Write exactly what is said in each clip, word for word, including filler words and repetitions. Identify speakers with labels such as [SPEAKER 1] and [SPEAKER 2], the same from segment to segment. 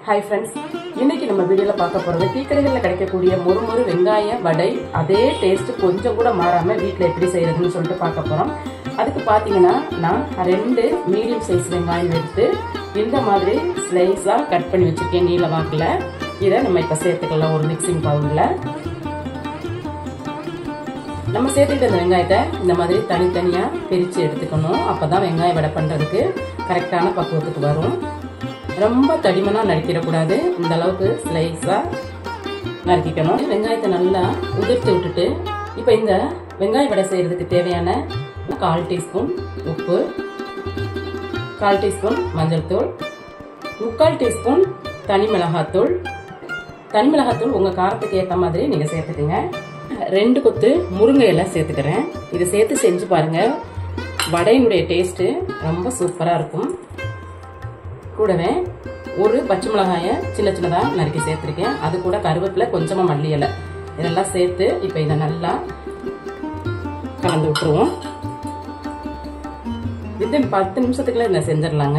[SPEAKER 1] Hi friends, இன்னைக்கு நம்ம வீடியோல பார்க்க போறது டீ கடைகளில் கிடைக்கக்கூடிய மொறுமொறு வெங்காய வடை அதே டேஸ்ட் கொஞ்சம் கூட மாறாம வீட்ல எப்படி செய்யறதுன்னு சொல்லிட்டு பார்க்க போறோம். அதுக்கு பாத்தீங்கன்னா நான் ரெண்டு மீடியம் சைஸ் வெங்காயம் எடுத்து இந்த மாதிரி ஸ்லைஸா கட் பண்ணி வச்சிருக்கேன் நீல வாக்குல. இதை நம்ம இப்ப சேர்த்துக்கலாம் ஒரு மிக்சிங் பவுல்ல. நம்ம சேர்த்துக்கிட்ட இந்த வெங்காயத்தை இந்த மாதிரி தனித்தனியா பிரிச்சு எடுத்துக்கணும். அப்பதான் வெங்காய வடை பண்றதுக்கு கரெக்டான பக்குவத்துக்கு வரும். ரொம்ப தடிமனா நறுக்கிடக்கூடாது, இந்த அளவுக்கு ஸ்லைஸா நறுக்கிக்கணும். வெங்காயத்தை நல்லா உதிர்த்து விட்டுட்டு இப்ப இந்த வெங்காய வடை செய்யறதுக்கு தேவையான கால் டீஸ்பூன் உப்பு, கால் டீஸ்பூன் மஞ்சள் தூள், முக்கால் டீஸ்பூன் தனி மிளகாத்தூள். தனி மிளகாத்தூள் உங்க காரத்துக்கு ஏற்ற மாதிரி நீங்க சேர்த்துக்குங்க. ரெண்டு கொத்து முருங்கை எல்லாம் சேர்த்துக்கிறேன். இதை சேர்த்து செஞ்சு பாருங்க, வடையினுடைய டேஸ்ட் ரொம்ப சூப்பரா இருக்கும். கூடவே ஒரு பச்சை மிளகாய சின்ன சின்னதா நறுக்கி சேர்த்திருக்கேன். அது கூட கருவேப்பிலை, கொஞ்சமா மல்லி இலை, இதெல்லாம் சேர்த்து இப்ப இதை நல்லா கலந்து விட்டுருவோம். வித்தின் பத்து நிமிஷத்துக்குள்ள இதை செஞ்சிடலாங்க.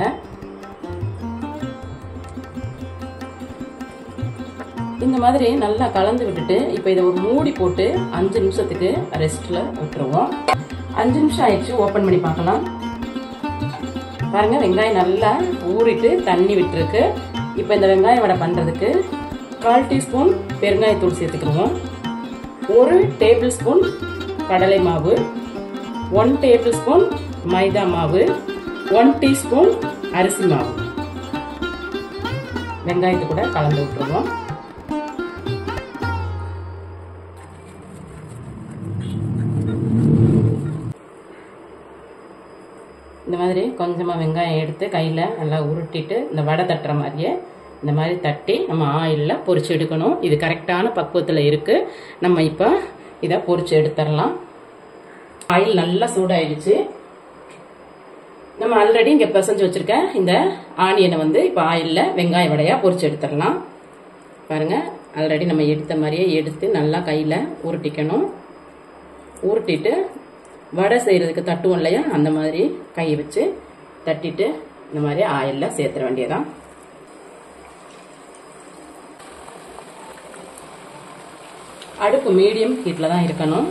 [SPEAKER 1] இந்த மாதிரி நல்லா கலந்து விட்டுட்டு இப்ப இதை ஒரு மூடி போட்டு அஞ்சு நிமிஷத்துக்கு ரெஸ்ட்ல விட்டுருவோம். அஞ்சு நிமிஷம் ஆயிடுச்சு, ஓபன் பண்ணி பார்க்கலாம். பாருங்க, வெங்காயம் நல்லா ஊறிட்டு தண்ணி விட்டுருக்கு. இப்ப இந்த வெங்காய வடை பண்றதுக்கு கால் டீஸ்பூன் பெருங்காயத்தூள் சேர்த்துக்கிறோம். ஒரு டேபிள் ஸ்பூன் கடலை மாவு, ஒன் டேபிள் ஸ்பூன் மைதா மாவு, ஒன் டீஸ்பூன் அரிசி மாவு வெங்காயத்தை கூட கலந்து விட்டுருவோம். இந்த மாதிரி கொஞ்சமா வெங்காயம் எடுத்து கையில நல்லா உருட்டிட்டு இந்த வடை தட்டுற மாதிரியே இந்த மாதிரி தட்டி நம்ம ஆயில்ல பொரிச்சு எடுக்கணும். இது கரெக்டான பக்குவத்துல இருக்கு. நம்ம இப்ப இத பொரிச்சு எடுத்துடலாம். ஆயில் நல்லா சூடாயிடுச்சு. நம்ம ஆல்ரெடி இங்க பிசைஞ்சு வச்சிருக்க இந்த ஆனியனை வந்து இப்ப ஆயில்ல வெங்காய வடையா பொரிச்சு எடுத்துடலாம். பாருங்க, ஆல்ரெடி நம்ம எடுத்த மாதிரியே எடுத்து நல்லா கையில உருட்டிக்கணும். உருட்டிட்டு வடை செய்யறதுக்கு தட்டுவோம் இல்லையா, அந்த மாதிரி கையை வச்சு தட்டிட்டு இந்த மாதிரி ஆயில்ல சேர்த்துற வேண்டியதான். அடுப்பு மீடியம் ஹீட்ல தான் இருக்கணும்.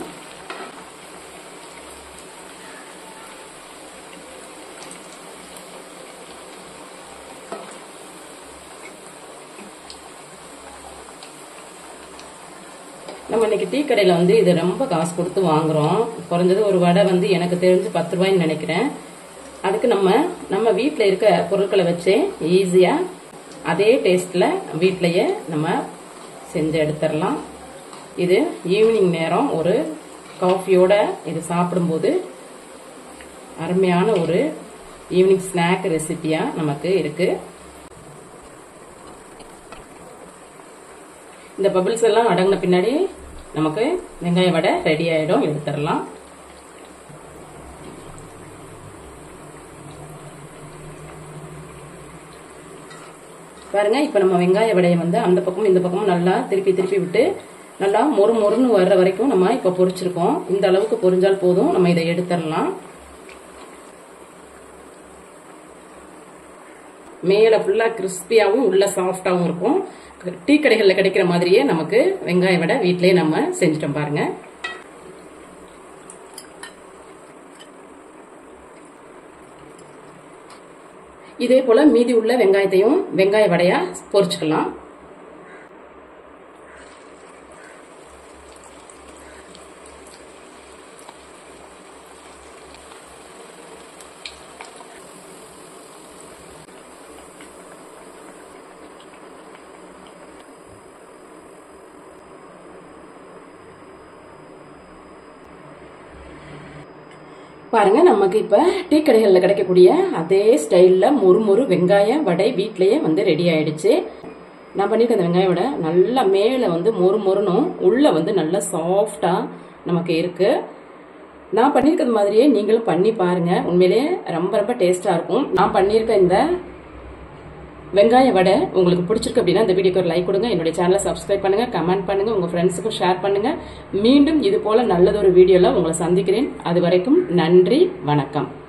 [SPEAKER 1] நம்ம இன்னைக்கு டீ கடையில வந்து இது ரொம்ப காசு கொடுத்து வாங்குறோம். குறைஞ்சது ஒரு வடை வந்து எனக்கு தெரிஞ்சு பத்து ரூபாய்ன்னு நினைக்கிறேன். அதுக்கு நம்ம நம்ம வீட்டுல இருக்க பொருட்களை வச்சு ஈஸியா அதே டேஸ்ட்ல வீட்லயே நம்ம செஞ்சு எடுத்துடலாம். இது ஈவினிங் நேரம் ஒரு காஃபியோட இது சாப்பிடும்போது அருமையான ஒரு ஈவினிங் ஸ்நாக் ரெசிபியா நமக்கு இருக்கு. இந்த பபிள்ஸ் எல்லாம் அடங்கின பின்னாடி நமக்கு வெங்காய வடை ரெடி ஆயிடும். எடுத்துடலாம். பாருங்க, இப்ப நம்ம வெங்காய வடையை வந்து அந்த பக்கமும் இந்த பக்கமும் நல்லா திருப்பி திருப்பி விட்டு நல்லா மொறு மொறுன்னு வர்ற வரைக்கும் நம்ம இப்ப பொரிச்சிருக்கோம். இந்த அளவுக்கு பொரிஞ்சால் போதும். நம்ம இதை எடுத்துடலாம். மேல ஃபுல்லா கிறிஸ்பியாவும் உள்ள சாஃப்டாவும் இருக்கும். டீ கடைகள்ல கிடைக்கிற மாதிரியே நமக்கு வெங்காய வடை வீட்லயே நம்ம செஞ்சுட்டோம். பாருங்க, இதே போல மீதி உள்ள வெங்காயத்தையும் வெங்காய வடையா பொரிச்சுக்கலாம். பாருங்க, நமக்கு இப்ப டீ கடைகள்ல கிடைக்கக்கூடிய அதே ஸ்டைல்ல மொறு மொறு வெங்காய வடை வீட்லயே வந்து ரெடி ஆயிடுச்சு. நான் பண்ணிருக்க அந்த வெங்காய வடை நல்லா மேல வந்து மொறு மொறுனும் உள்ள வந்து நல்லா சாஃப்டா நமக்கு இருக்கு. நான் பண்ணிருக்கிறது மாதிரியே நீங்களும் பண்ணி பாருங்க. உண்மையிலேயே ரொம்ப ரொம்ப டேஸ்டா இருக்கும். நான் பண்ணிருக்க இந்த வெங்காய வடை உங்களுக்கு பிடிச்சிருக்கு அப்படின்னா இந்த வீடியோக்கு ஒரு லைக் கொடுங்க. என்னுடைய சேனலை சப்ஸ்கிரைப் பண்ணுங்க, கமெண்ட் பண்ணுங்க, உங்க ஃப்ரெண்ட்ஸுக்கும் ஷேர் பண்ணுங்க. மீண்டும் இது போல நல்லதொரு வீடியோல உங்களை சந்திக்கிறேன். அது வரைக்கும் நன்றி, வணக்கம்.